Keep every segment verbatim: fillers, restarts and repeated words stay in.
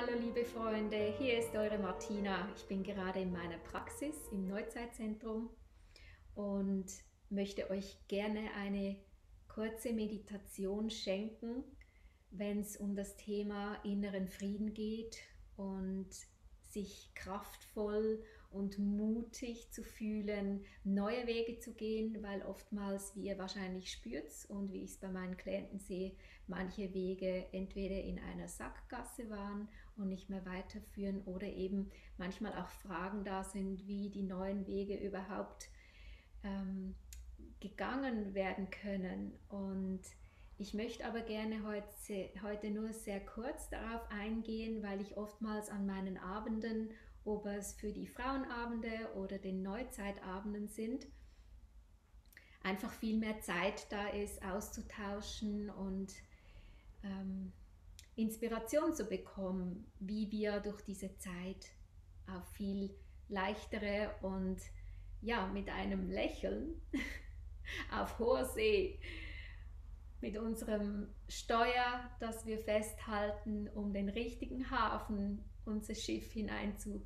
Hallo liebe Freunde, hier ist eure Martina. Ich bin gerade in meiner Praxis im Neuzeitzentrum und möchte euch gerne eine kurze Meditation schenken, wenn es um das Thema inneren Frieden geht und sich kraftvoll und mutig zu fühlen, neue Wege zu gehen, weil oftmals, wie ihr wahrscheinlich spürt und wie ich es bei meinen Klienten sehe, manche Wege entweder in einer Sackgasse waren und nicht mehr weiterführen oder eben manchmal auch Fragen da sind, wie die neuen Wege überhaupt ähm, gegangen werden können. Und ich möchte aber gerne heute, heute nur sehr kurz darauf eingehen, weil ich oftmals an meinen Abenden, ob es für die Frauenabende oder den Neuzeitabenden sind, einfach viel mehr Zeit da ist, auszutauschen und ähm, Inspiration zu bekommen, wie wir durch diese Zeit auf viel leichtere und ja, mit einem Lächeln auf hoher See mit unserem Steuer, das wir festhalten, um den richtigen Hafen unser Schiff hineinzuleiten.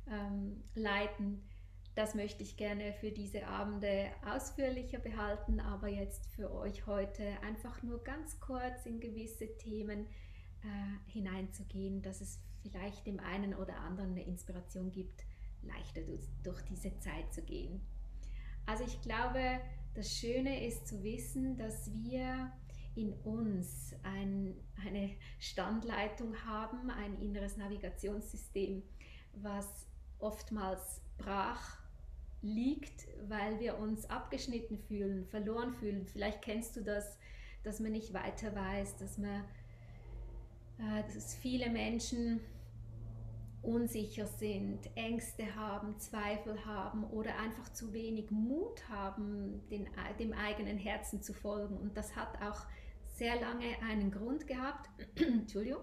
Das möchte ich gerne für diese Abende ausführlicher behalten, aber jetzt für euch heute einfach nur ganz kurz in gewisse Themen äh, hineinzugehen, dass es vielleicht dem einen oder anderen eine Inspiration gibt, leichter durch, durch diese Zeit zu gehen. Also ich glaube, das Schöne ist zu wissen, dass wir in uns ein, eine Standleitung haben, ein inneres Navigationssystem, was oftmals brach liegt, weil wir uns abgeschnitten fühlen, verloren fühlen. Vielleicht kennst du das, dass man nicht weiter weiß, dass man, äh, dass viele Menschen unsicher sind, Ängste haben, Zweifel haben oder einfach zu wenig Mut haben, den, dem eigenen Herzen zu folgen. Und das hat auch sehr lange einen Grund gehabt, Entschuldigung,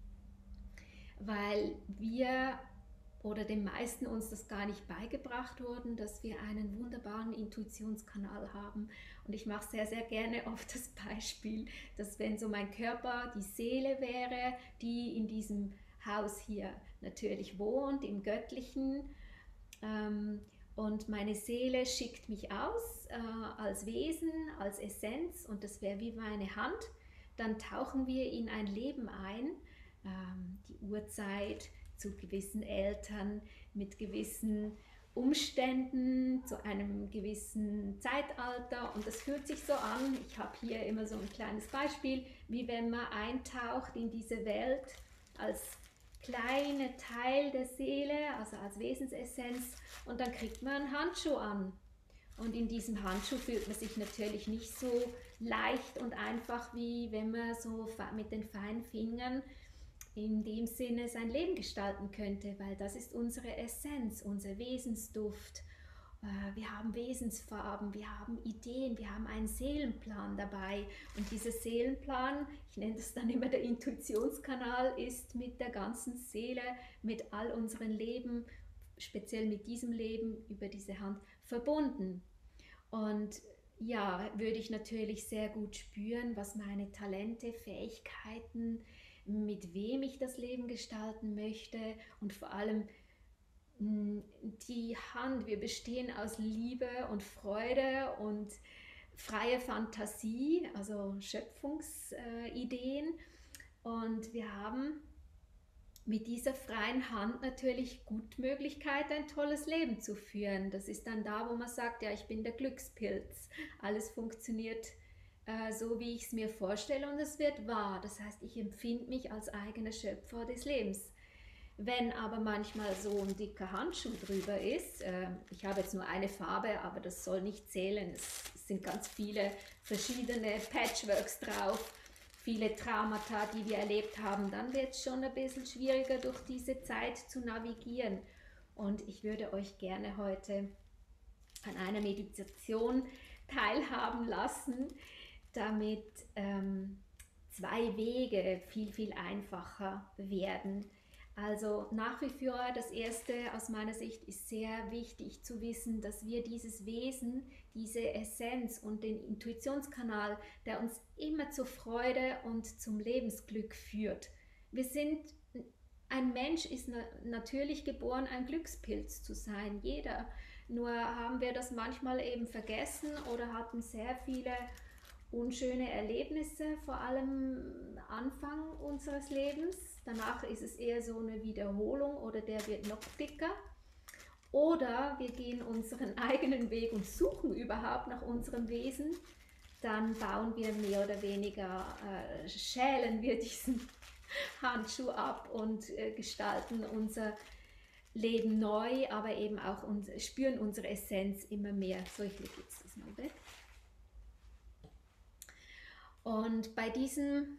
weil wir oder den meisten uns das gar nicht beigebracht wurden, dass wir einen wunderbaren Intuitionskanal haben. Und ich mache sehr, sehr gerne oft das Beispiel, dass wenn so mein Körper die Seele wäre, die in diesem Haus hier natürlich wohnt, im Göttlichen, ähm, und meine Seele schickt mich aus äh, als Wesen, als Essenz, und das wäre wie meine Hand, dann tauchen wir in ein Leben ein, ähm, die Urzeit, zu gewissen Eltern, mit gewissen Umständen, zu einem gewissen Zeitalter, und das fühlt sich so an, ich habe hier immer so ein kleines Beispiel, wie wenn man eintaucht in diese Welt als kleiner Teil der Seele, also als Wesensessenz, und dann kriegt man einen Handschuh an. Und in diesem Handschuh fühlt man sich natürlich nicht so leicht und einfach, wie wenn man so mit den feinen Fingern in dem Sinne sein Leben gestalten könnte, weil das ist unsere Essenz, unser Wesensduft. Wir haben Wesensfarben, wir haben Ideen, wir haben einen Seelenplan dabei, und dieser Seelenplan, ich nenne das dann immer der Intuitionskanal, ist mit der ganzen Seele, mit all unseren Leben, speziell mit diesem Leben über diese Hand verbunden. Und ja, würde ich natürlich sehr gut spüren, was meine Talente, Fähigkeiten, mit wem ich das Leben gestalten möchte, und vor allem die Hand, wir bestehen aus Liebe und Freude und freie Fantasie, also Schöpfungsideen, und wir haben mit dieser freien Hand natürlich gut Möglichkeit, ein tolles Leben zu führen. Das ist dann da, wo man sagt, ja, ich bin der Glückspilz, alles funktioniert äh, so, wie ich es mir vorstelle, und es wird wahr. Das heißt, ich empfinde mich als eigener Schöpfer des Lebens. Wenn aber manchmal so ein dicker Handschuh drüber ist, äh, ich habe jetzt nur eine Farbe, aber das soll nicht zählen, es sind ganz viele verschiedene Patchworks drauf, viele Traumata, die wir erlebt haben, dann wird es schon ein bisschen schwieriger, durch diese Zeit zu navigieren. Und ich würde euch gerne heute an einer Meditation teilhaben lassen, damit ähm, zwei Wege viel, viel einfacher werden. Also nach wie vor, das Erste aus meiner Sicht ist sehr wichtig zu wissen, dass wir dieses Wesen, diese Essenz und den Intuitionskanal, der uns immer zur Freude und zum Lebensglück führt. Wir sind ein Mensch ist na natürlich geboren, ein Glückspilz zu sein, jeder. Nur haben wir das manchmal eben vergessen oder hatten sehr viele unschöne Erlebnisse, vor allem Anfang unseres Lebens. Danach ist es eher so eine Wiederholung oder der wird noch dicker. Oder wir gehen unseren eigenen Weg und suchen überhaupt nach unserem Wesen. Dann bauen wir mehr oder weniger, äh, schälen wir diesen Handschuh ab und äh, gestalten unser Leben neu, aber eben auch uns, spüren unsere Essenz immer mehr. So, ich lege jetzt das mal weg. Und bei diesem,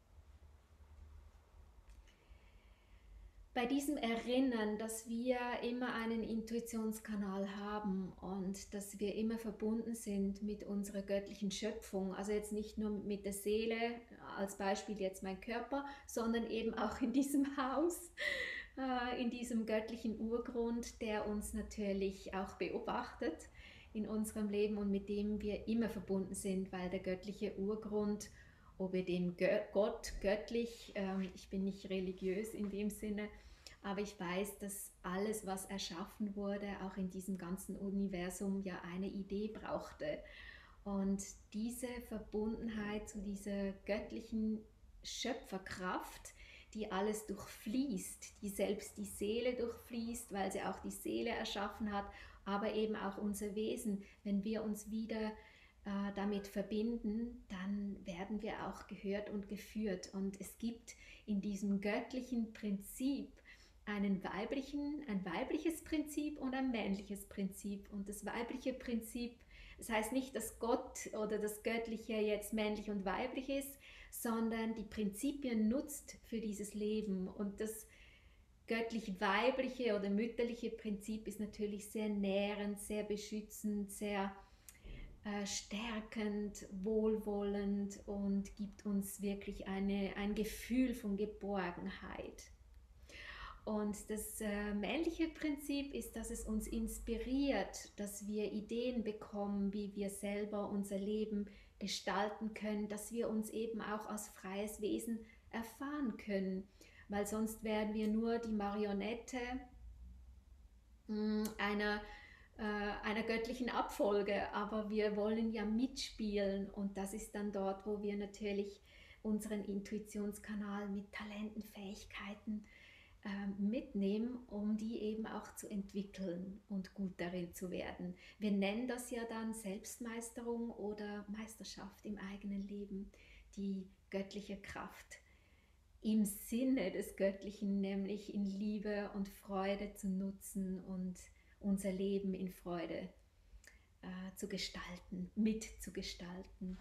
bei diesem Erinnern, dass wir immer einen Intuitionskanal haben und dass wir immer verbunden sind mit unserer göttlichen Schöpfung, also jetzt nicht nur mit der Seele, als Beispiel jetzt mein Körper, sondern eben auch in diesem Haus, in diesem göttlichen Urgrund, der uns natürlich auch beobachtet in unserem Leben und mit dem wir immer verbunden sind, weil der göttliche Urgrund, ob wir dem Gott, göttlich, ähm, ich bin nicht religiös in dem Sinne, aber ich weiß, dass alles, was erschaffen wurde, auch in diesem ganzen Universum ja eine Idee brauchte. Und diese Verbundenheit zu dieser göttlichen Schöpferkraft, die alles durchfließt, die selbst die Seele durchfließt, weil sie auch die Seele erschaffen hat, aber eben auch unser Wesen. Wenn wir uns wieder äh, damit verbinden, dann werden wir auch gehört und geführt. Und es gibt in diesem göttlichen Prinzip einen weiblichen, ein weibliches Prinzip und ein männliches Prinzip. Und das weibliche Prinzip, das heißt nicht, dass Gott oder das Göttliche jetzt männlich und weiblich ist, sondern die Prinzipien nutzt für dieses Leben. Und das göttlich-weibliche oder mütterliche Prinzip ist natürlich sehr nährend, sehr beschützend, sehr äh, stärkend, wohlwollend und gibt uns wirklich eine, ein Gefühl von Geborgenheit. Und das äh, männliche Prinzip ist, dass es uns inspiriert, dass wir Ideen bekommen, wie wir selber unser Leben gestalten können, dass wir uns eben auch als freies Wesen erfahren können, weil sonst wären wir nur die Marionette mh, einer, äh, einer göttlichen Abfolge, aber wir wollen ja mitspielen und das ist dann dort, wo wir natürlich unseren Intuitionskanal mit Talenten, Fähigkeiten mitnehmen, um die eben auch zu entwickeln und gut darin zu werden. Wir nennen das ja dann Selbstmeisterung oder Meisterschaft im eigenen Leben, die göttliche Kraft im Sinne des Göttlichen, nämlich in Liebe und Freude zu nutzen und unser Leben in Freude äh, zu gestalten, mitzugestalten.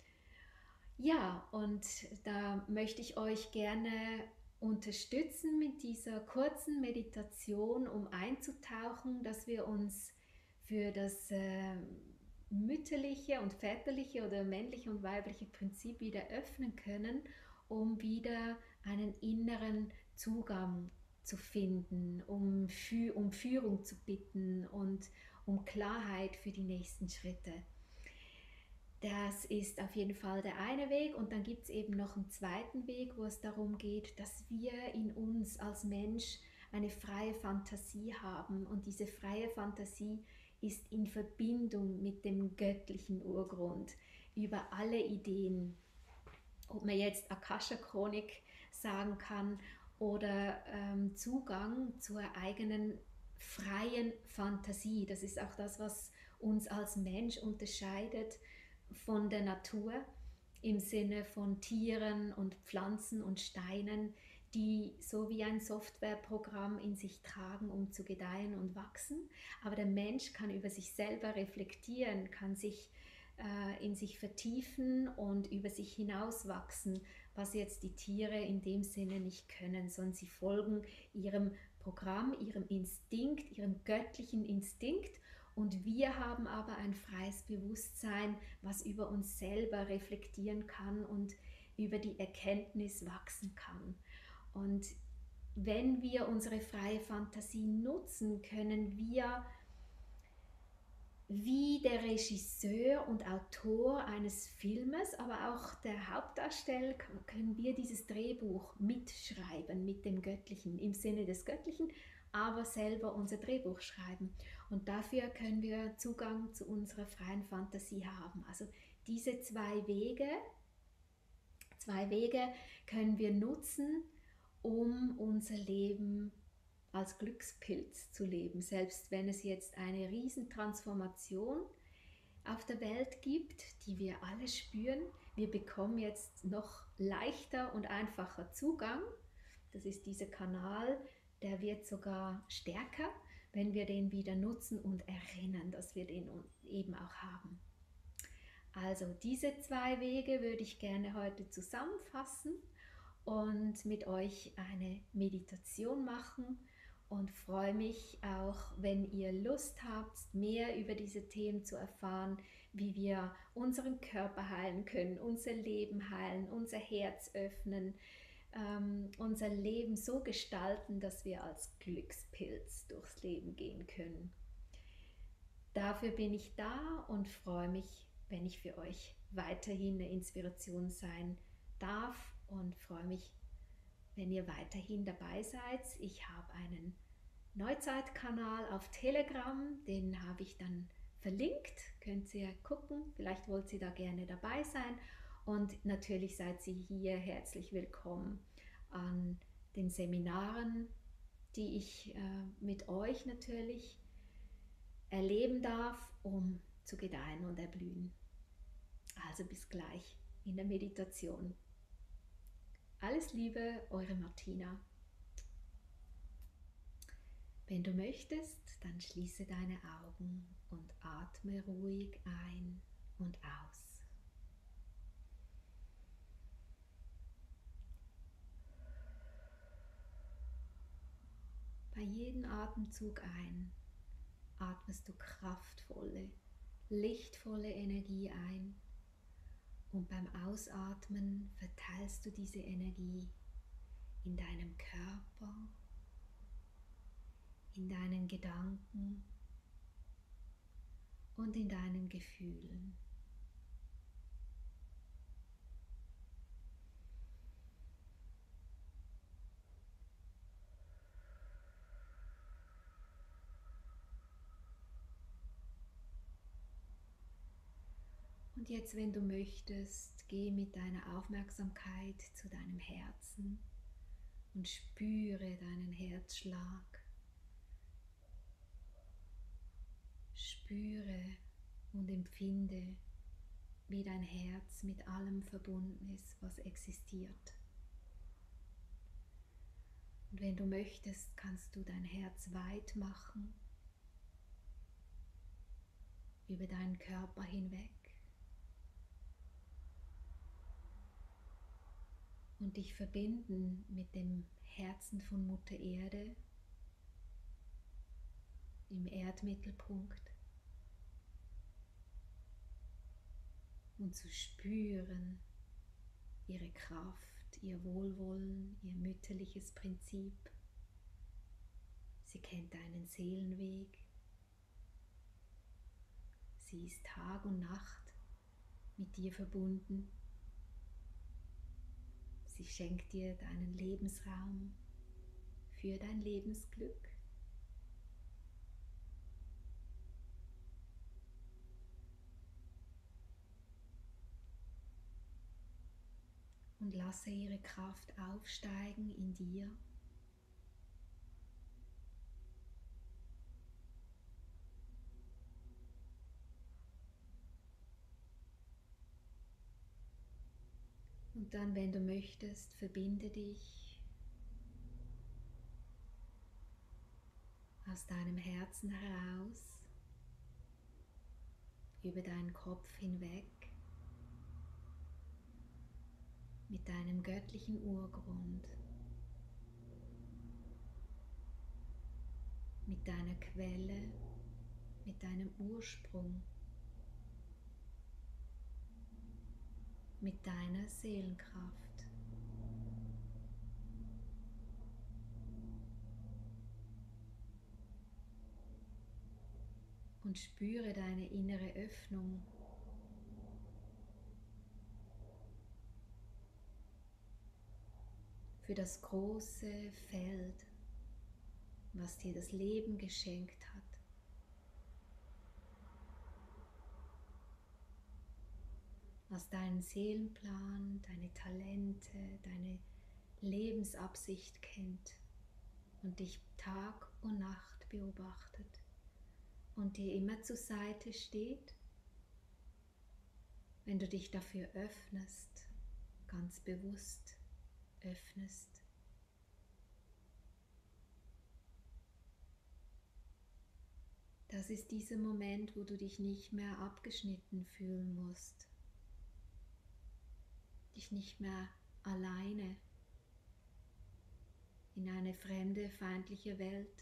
Ja, und da möchte ich euch gerne unterstützen mit dieser kurzen Meditation, um einzutauchen, dass wir uns für das äh, mütterliche und väterliche oder männliche und weibliche Prinzip wieder öffnen können, um wieder einen inneren Zugang zu finden, um, Fü- um Führung zu bitten und um Klarheit für die nächsten Schritte. Das ist auf jeden Fall der eine Weg und dann gibt es eben noch einen zweiten Weg, wo es darum geht, dass wir in uns als Mensch eine freie Fantasie haben und diese freie Fantasie ist in Verbindung mit dem göttlichen Urgrund über alle Ideen, ob man jetzt Akasha-Chronik sagen kann oder ähm, Zugang zur eigenen freien Fantasie. Das ist auch das, was uns als Mensch unterscheidet von der Natur im Sinne von Tieren und Pflanzen und Steinen, die so wie ein Softwareprogramm in sich tragen, um zu gedeihen und wachsen. Aber der Mensch kann über sich selber reflektieren, kann sich äh, in sich vertiefen und über sich hinauswachsen, was jetzt die Tiere in dem Sinne nicht können, sondern sie folgen ihrem Programm, ihrem Instinkt, ihrem göttlichen Instinkt. Und wir haben aber ein freies Bewusstsein, was über uns selber reflektieren kann und über die Erkenntnis wachsen kann. Und wenn wir unsere freie Fantasie nutzen, können wir wie der Regisseur und Autor eines Filmes, aber auch der Hauptdarsteller, können wir dieses Drehbuch mitschreiben mit dem Göttlichen, im Sinne des Göttlichen, aber selber unser Drehbuch schreiben. Und dafür können wir Zugang zu unserer freien Fantasie haben. Also diese zwei Wege, zwei Wege können wir nutzen, um unser Leben als Glückspilz zu leben, selbst wenn es jetzt eine Riesentransformation auf der Welt gibt, die wir alle spüren. Wir bekommen jetzt noch leichter und einfacher Zugang. Das ist dieser Kanal, der wird sogar stärker, wenn wir den wieder nutzen und erinnern, dass wir den eben auch haben. Also diese zwei Wege würde ich gerne heute zusammenfassen und mit euch eine Meditation machen und freue mich auch, wenn ihr Lust habt, mehr über diese Themen zu erfahren, wie wir unseren Körper heilen können, unser Leben heilen, unser Herz öffnen, ähm, unser Leben so gestalten, dass wir als Glückspilz durchs Leben gehen können. Dafür bin ich da und freue mich, wenn ich für euch weiterhin eine Inspiration sein darf und freue mich, wenn ihr weiterhin dabei seid. Ich habe einen Neuzeitkanal auf Telegram, den habe ich dann verlinkt, könnt ihr gucken, vielleicht wollt ihr da gerne dabei sein und natürlich seid ihr hier herzlich willkommen an den Seminaren, die ich äh, mit euch natürlich erleben darf, um zu gedeihen und erblühen. Also bis gleich in der Meditation. Alles Liebe, eure Martina. Wenn du möchtest, dann schließe deine Augen und atme ruhig ein und aus. Bei jedem Atemzug ein atmest du kraftvolle, lichtvolle Energie ein und beim Ausatmen verteilst du diese Energie in deinem Körper, in deinen Gedanken und in deinen Gefühlen. Und jetzt, wenn du möchtest, geh mit deiner Aufmerksamkeit zu deinem Herzen und spüre deinen Herzschlag. Spüre und empfinde, wie dein Herz mit allem verbunden ist, was existiert. Und wenn du möchtest, kannst du dein Herz weit machen, über deinen Körper hinweg und dich verbinden mit dem Herzen von Mutter Erde im Erdmittelpunkt und zu spüren ihre Kraft, ihr Wohlwollen, ihr mütterliches Prinzip. Sie kennt deinen Seelenweg. Sie ist Tag und Nacht mit dir verbunden. Sie schenkt dir deinen Lebensraum für dein Lebensglück. Und lasse ihre Kraft aufsteigen in dir. Und dann, wenn du möchtest, verbinde dich aus deinem Herzen heraus, über deinen Kopf hinweg, mit deinem göttlichen Urgrund, mit deiner Quelle, mit deinem Ursprung, mit deiner Seelenkraft. und spüre deine innere Öffnung. Für das große Feld, was dir das Leben geschenkt hat. Was deinen Seelenplan, deine Talente, deine Lebensabsicht kennt und dich Tag und Nacht beobachtet und dir immer zur Seite steht, wenn du dich dafür öffnest, ganz bewusst öffnest. Das ist dieser Moment, wo du dich nicht mehr abgeschnitten fühlen musst, dich nicht mehr alleine in eine fremde, feindliche Welt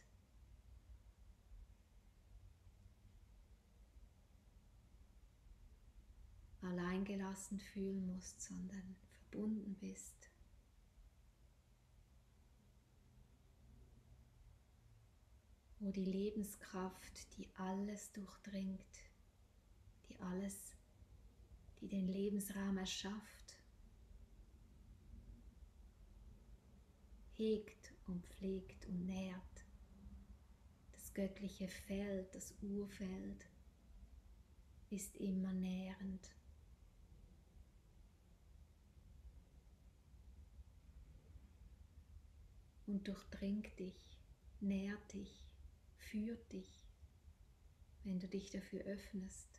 alleingelassen fühlen musst, sondern verbunden bist. Wo die Lebenskraft, die alles durchdringt, die alles, die den Lebensraum erschafft, hegt und pflegt und nährt. Das göttliche Feld, das Urfeld, ist immer nährend. Und durchdringt dich, nährt dich, führt dich, wenn du dich dafür öffnest.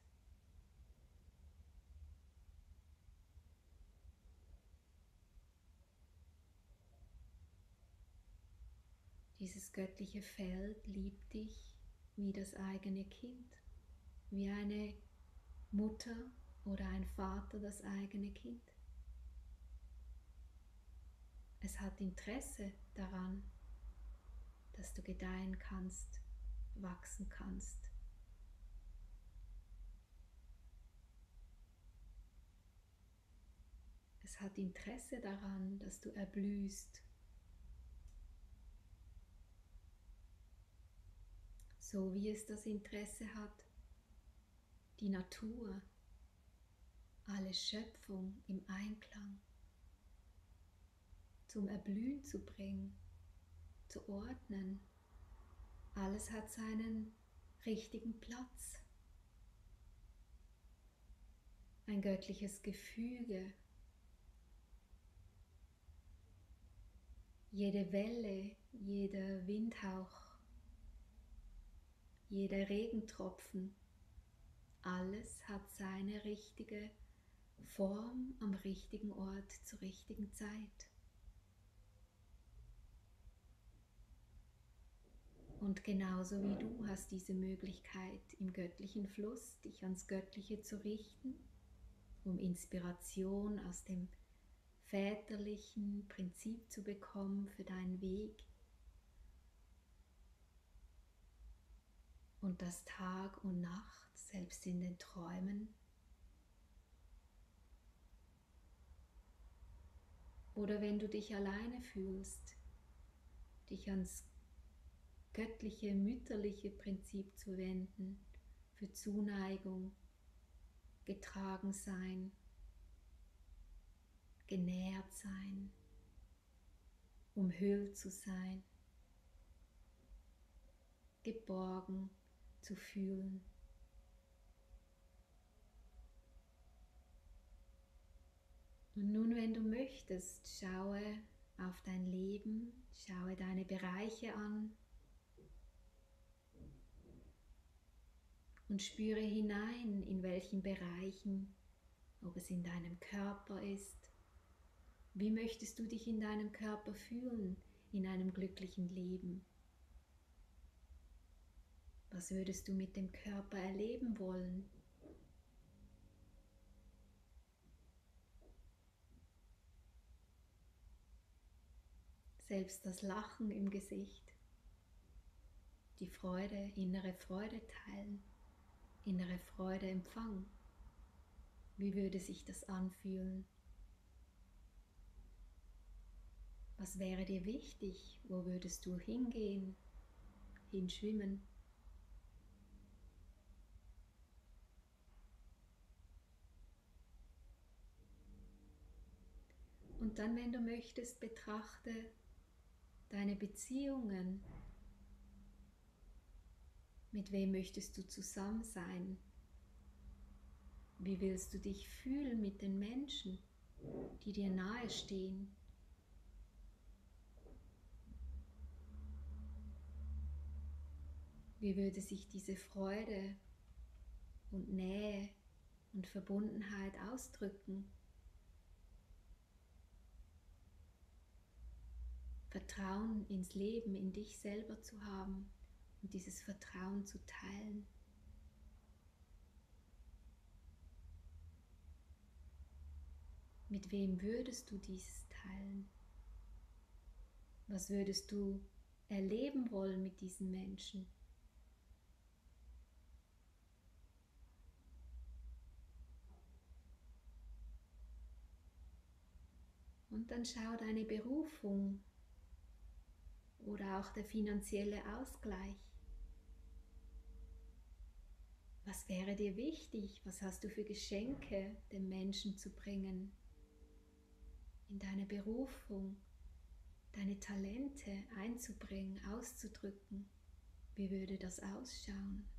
Dieses göttliche Feld liebt dich wie das eigene Kind, wie eine Mutter oder ein Vater das eigene Kind. Es hat Interesse daran, dass du gedeihen kannst, wachsen kannst. Es hat Interesse daran, dass du erblühst. So wie es das Interesse hat, die Natur, alle Schöpfung im Einklang zum Erblühen zu bringen, zu ordnen. Alles hat seinen richtigen Platz. Ein göttliches Gefüge. Jede Welle, jeder Windhauch, jeder Regentropfen, alles hat seine richtige Form am richtigen Ort zur richtigen Zeit. Und genauso wie du hast diese Möglichkeit, im göttlichen Fluss dich ans Göttliche zu richten, um Inspiration aus dem väterlichen Prinzip zu bekommen für deinen Weg. Und das Tag und Nacht, selbst in den Träumen. Oder wenn du dich alleine fühlst, dich ans göttliche, mütterliche Prinzip zu wenden, für Zuneigung, getragen sein, genährt sein, umhüllt zu sein, geborgen zu fühlen. Und nun, wenn du möchtest, schaue auf dein Leben, schaue deine Bereiche an und spüre hinein, in welchen Bereichen, ob es in deinem Körper ist. Wie möchtest du dich in deinem Körper fühlen, in einem glücklichen Leben? Was würdest du mit dem Körper erleben wollen? Selbst das Lachen im Gesicht, die Freude, innere Freude teilen, innere Freude empfangen. Wie würde sich das anfühlen? Was wäre dir wichtig? Wo würdest du hingehen, hinschwimmen? Und dann, wenn du möchtest, betrachte deine Beziehungen. Mit wem möchtest du zusammen sein? Wie willst du dich fühlen mit den Menschen, die dir nahe stehen? Wie würde sich diese Freude und Nähe und Verbundenheit ausdrücken? Vertrauen ins Leben, in dich selber zu haben und dieses Vertrauen zu teilen. Mit wem würdest du dies teilen? Was würdest du erleben wollen mit diesen Menschen? Und dann schau deine Berufung oder auch der finanzielle Ausgleich. Was wäre dir wichtig? Was hast du für Geschenke den Menschen zu bringen? In deine Berufung, deine Talente einzubringen, auszudrücken. Wie würde das ausschauen?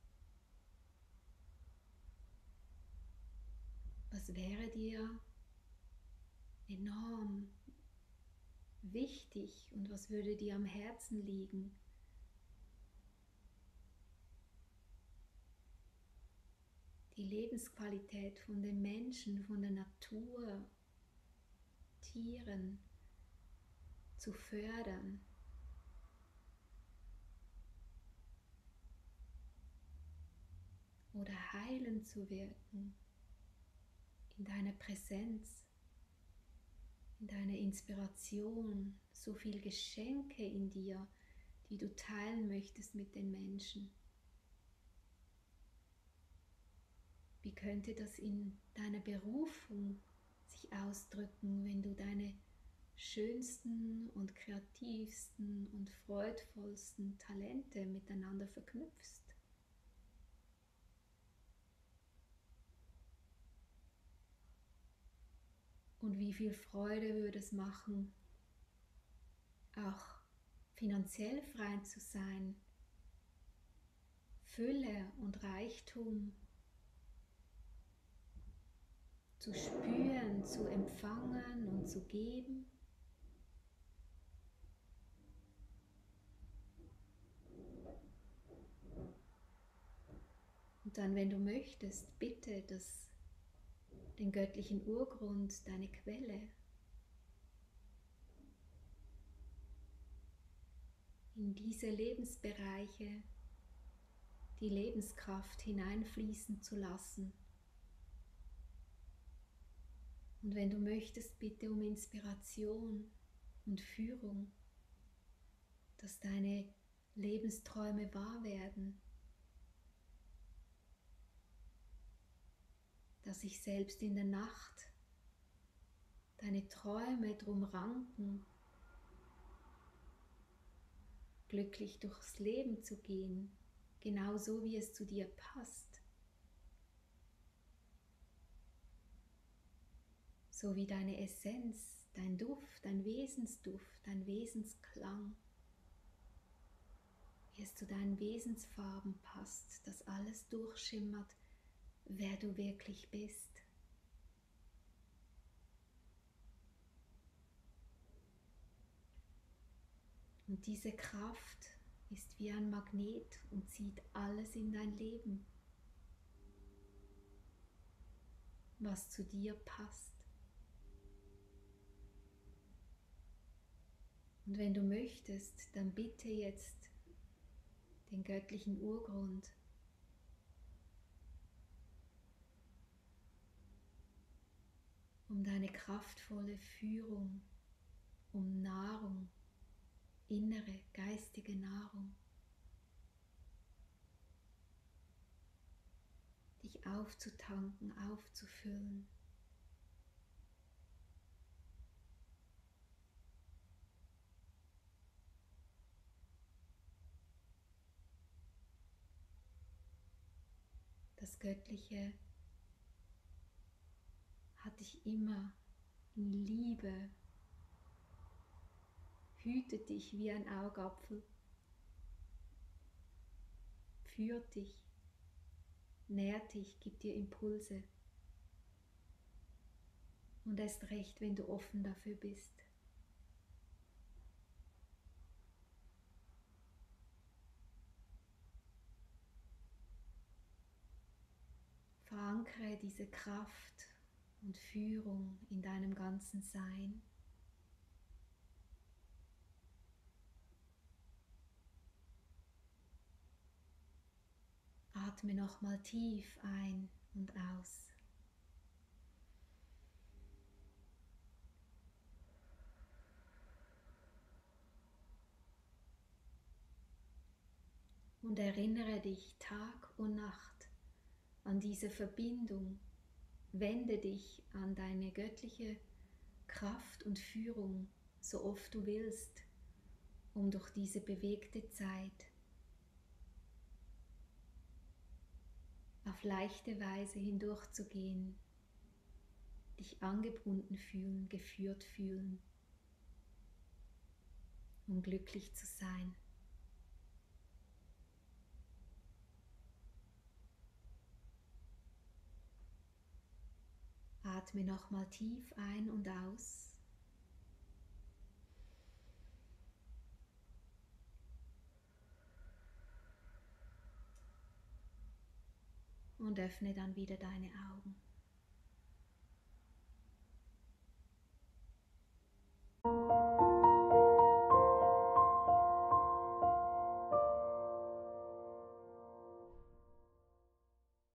Was wäre dir enorm wichtig und was würde dir am Herzen liegen? Die Lebensqualität von den Menschen, von der Natur, Tieren zu fördern. Oder heilend zu wirken in deiner Präsenz, in deiner Inspiration, so viele Geschenke in dir, die du teilen möchtest mit den Menschen. Wie könnte das in deiner Berufung sich ausdrücken, wenn du deine schönsten und kreativsten und freudvollsten Talente miteinander verknüpfst? Und wie viel Freude würde es machen, auch finanziell frei zu sein, Fülle und Reichtum zu spüren, zu empfangen und zu geben. Und dann, wenn du möchtest, bitte das, den göttlichen Urgrund, deine Quelle, in diese Lebensbereiche die Lebenskraft hineinfließen zu lassen. Und wenn du möchtest, bitte um Inspiration und Führung, dass deine Lebensträume wahr werden, dass sich selbst in der Nacht deine Träume drum ranken, glücklich durchs Leben zu gehen, genauso wie es zu dir passt, so wie deine Essenz, dein Duft, dein Wesensduft, dein Wesensklang, wie es zu deinen Wesensfarben passt, dass alles durchschimmert, wer du wirklich bist. Und diese Kraft ist wie ein Magnet und zieht alles in dein Leben, was zu dir passt. Und wenn du möchtest, dann bitte jetzt den göttlichen Urgrund, um deine kraftvolle Führung, um Nahrung, innere, geistige Nahrung, dich aufzutanken, aufzufüllen. Das Göttliche hat dich immer in Liebe, hütet dich wie ein Augapfel, führt dich, nährt dich, gibt dir Impulse. Und erst recht, wenn du offen dafür bist. Verankere diese Kraft und Führung in deinem ganzen Sein. Atme nochmal tief ein und aus. Und erinnere dich Tag und Nacht an diese Verbindung. Wende dich an deine göttliche Kraft und Führung, so oft du willst, um durch diese bewegte Zeit auf leichte Weise hindurchzugehen, dich angebunden fühlen, geführt fühlen, um glücklich zu sein. Atme nochmal tief ein und aus. Und öffne dann wieder deine Augen.